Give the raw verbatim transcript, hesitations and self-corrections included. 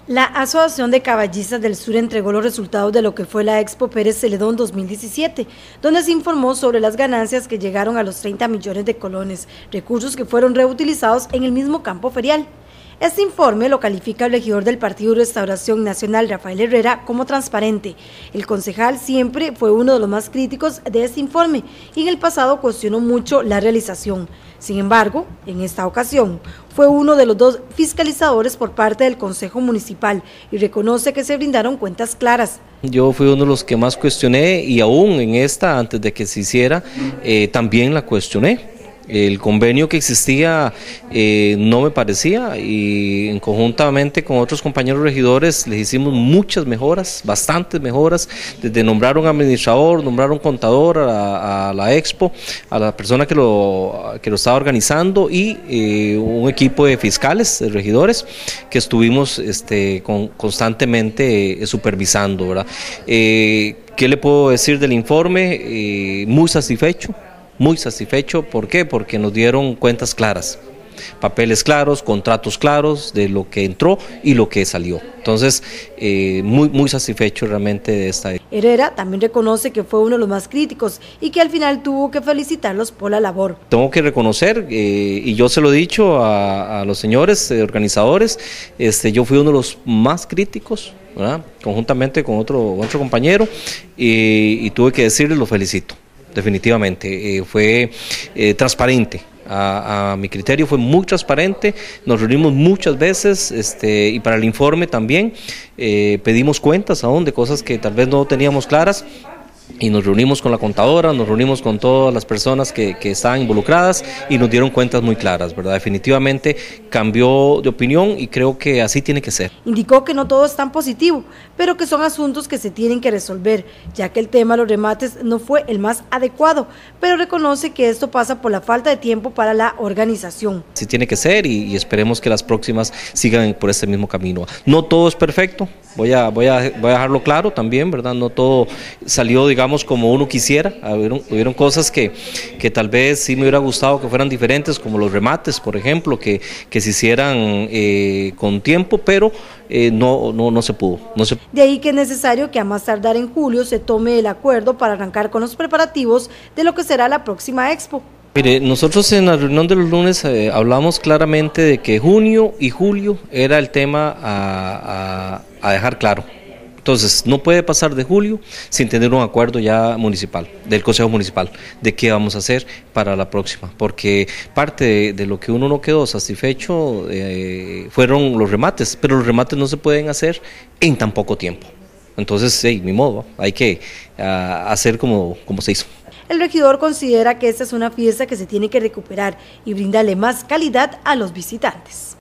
La Asociación de Caballistas del Sur entregó los resultados de lo que fue la Expo Pérez Celedón dos mil diecisiete, donde se informó sobre las ganancias que llegaron a los treinta millones de colones, recursos que fueron reutilizados en el mismo campo ferial. Este informe lo califica el regidor del Partido Restauración Nacional, Rafael Herrera, como transparente. El concejal siempre fue uno de los más críticos de este informe y en el pasado cuestionó mucho la realización. Sin embargo, en esta ocasión, fue uno de los dos fiscalizadores por parte del Consejo Municipal y reconoce que se brindaron cuentas claras. Yo fui uno de los que más cuestioné y aún en esta, antes de que se hiciera, eh, también la cuestioné. El convenio que existía eh, no me parecía y conjuntamente con otros compañeros regidores les hicimos muchas mejoras, bastantes mejoras, desde nombrar un administrador, nombrar un contador a la, a la Expo, a la persona que lo, que lo estaba organizando y eh, un equipo de fiscales, de regidores, que estuvimos este, con, constantemente eh, supervisando, ¿verdad? Eh, ¿Qué le puedo decir del informe? Eh, muy satisfecho. Muy satisfecho, ¿por qué? Porque nos dieron cuentas claras, papeles claros, contratos claros de lo que entró y lo que salió. Entonces, eh, muy, muy satisfecho realmente de esta. Herrera también reconoce que fue uno de los más críticos y que al final tuvo que felicitarlos por la labor. Tengo que reconocer, eh, y yo se lo he dicho a, a los señores eh, organizadores, este, yo fui uno de los más críticos, ¿verdad? Conjuntamente con otro, otro compañero, y, y tuve que decirles, lo felicito. Definitivamente, eh, fue eh, transparente, a, a mi criterio fue muy transparente, nos reunimos muchas veces este, y para el informe también eh, pedimos cuentas aún de cosas que tal vez no teníamos claras. Y nos reunimos con la contadora, nos reunimos con todas las personas que, que estaban involucradas y nos dieron cuentas muy claras, ¿verdad? Definitivamente cambió de opinión y creo que así tiene que ser. Indicó que no todo es tan positivo, pero que son asuntos que se tienen que resolver, ya que el tema de los remates no fue el más adecuado, pero reconoce que esto pasa por la falta de tiempo para la organización. Así tiene que ser y, y esperemos que las próximas sigan por este mismo camino. No todo es perfecto, voy a, voy a, voy a dejarlo claro también, ¿verdad? No todo salió, digamos, como uno quisiera, hubieron, hubieron cosas que, que tal vez sí me hubiera gustado que fueran diferentes, como los remates, por ejemplo, que, que se hicieran eh, con tiempo, pero eh, no, no, no se pudo. No se... De ahí que es necesario que a más tardar en julio se tome el acuerdo para arrancar con los preparativos de lo que será la próxima Expo. Mire, nosotros en la reunión de los lunes eh, hablamos claramente de que junio y julio era el tema a, a, a dejar claro. Entonces, no puede pasar de julio sin tener un acuerdo ya municipal, del Consejo Municipal, de qué vamos a hacer para la próxima, porque parte de, de lo que uno no quedó satisfecho eh, fueron los remates, pero los remates no se pueden hacer en tan poco tiempo. Entonces, hey, ni modo, hay que uh, hacer como, como se hizo. El regidor considera que esta es una fiesta que se tiene que recuperar y brindarle más calidad a los visitantes.